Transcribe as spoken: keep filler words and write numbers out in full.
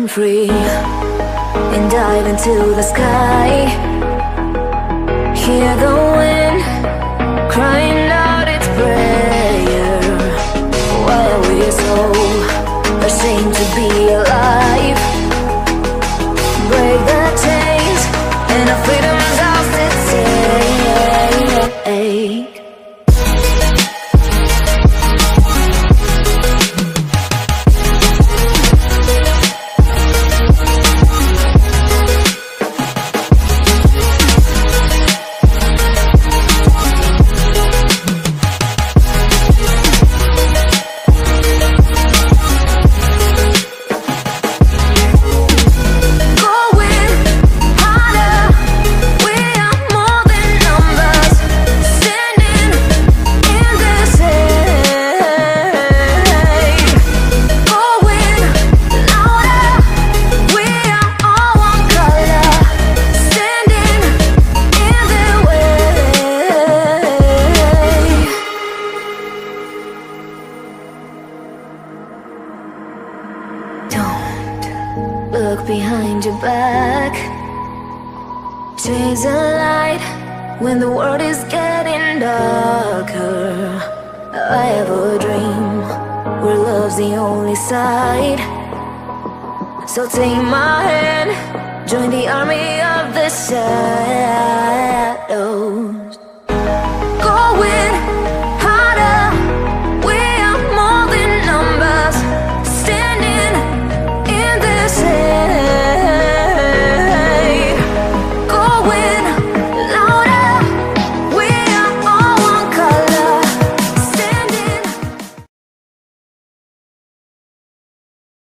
run free and dive into the sky. Hear the wind crying out its prayer. Why are we so ashamed to be alive? Break the chains and our freedom's ours to take. Look behind your back. Chase a light when the world is getting darker. I have a dream where love's the only side. So take my hand, join the army of the side.